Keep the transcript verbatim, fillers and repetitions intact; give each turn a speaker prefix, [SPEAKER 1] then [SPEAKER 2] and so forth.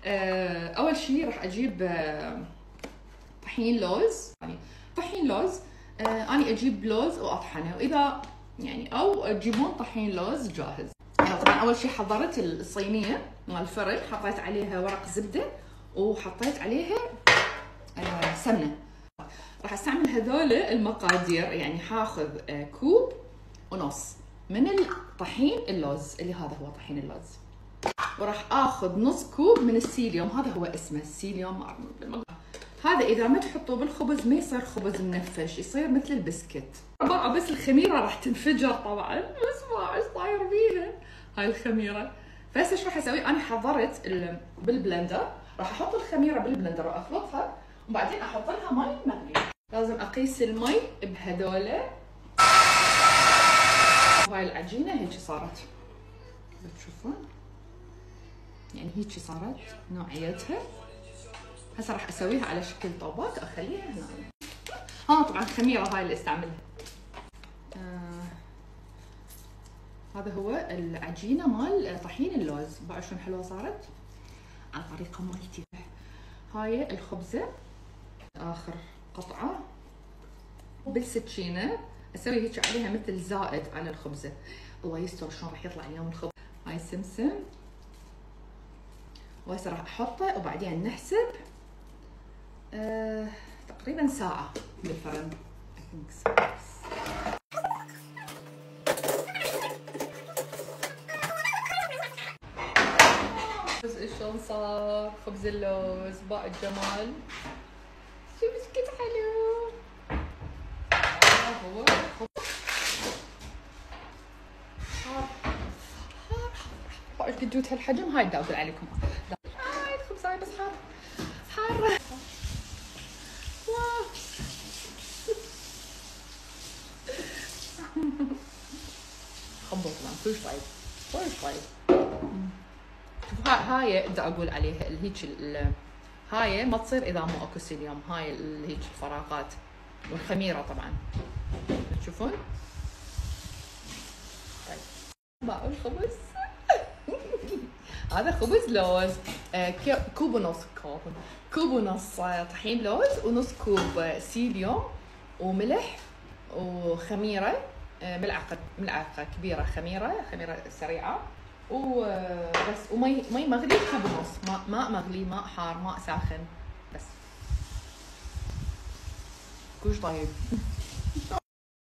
[SPEAKER 1] آه، اول شيء راح اجيب آه، طحين لوز، يعني طحين لوز. آه، انا اجيب لوز واطحنه، واذا يعني او تجيبون طحين لوز جاهز. طبعا اول شيء حضرت الصينيه مال الفرن، حطيت عليها ورق زبده وحطيت عليها آه، سمنه. راح استعمل هذول المقادير، يعني حاخذ آه، كوب ونص من الطحين اللوز اللي هذا هو طحين اللوز، وراح اخذ نص كوب من السيليوم، هذا هو اسمه السيليوم. هذا اذا ما تحطوه بالخبز ما يصير خبز منفش، يصير مثل البسكت. بقى بس الخميره راح تنفجر طبعا، بس ما ايش صاير بيها هاي الخميره. فهسه ايش راح اسوي؟ انا حضرت بالبلندر، راح احط الخميره بالبلندر واخلطها، وبعدين احط لها مي مغلي. لازم اقيس المي بهذولا. هاي العجينه هيك صارت، تشوفون يعني هيك صارت نوعيتها. هسه راح اسويها على شكل طوبات واخليها هنا. ها طبعا الخميره هاي اللي استعملها. آه هذا هو العجينه مال طحين اللوز. بعد شلون حلوه صارت على الطريقه مالتي. هاي الخبزه اخر قطعه بالسكينه اسوي هيك عليها مثل زائد على الخبزه. الله يستر شلون راح يطلع اليوم الخبز. هاي السمسم، وهسه راح احطه وبعدين نحسب آه، تقريبا ساعة بالفرن. بس شلون صار خبز اللوز باء الجمال. شوف ايش قد حلو. هو خبز حار حار حار. ايش قد جوت هالحجم. هاي بدي اقول عليكم هاي الخبز هاي بس حار حار. خبط طبعا كلش طيب كلش طيب. شوفوا هاي بدي اقول عليها هيك، هاي ما تصير اذا مو اكو سيليوم. هاي هيك الفراغات والخميره طبعا تشوفون. طيب باقي الخبز. هذا خبز لوز، كوب ونص كوب كوب ونص طحين لوز، ونص كوب سيليوم وملح وخميره، ملعقه ملعقه كبيره خميره خميره سريعه، وبس، ومي مي مغلي كوب ونص، ماء ماء مغلي، ماء حار، ماء ساخن بس. كلش طيب.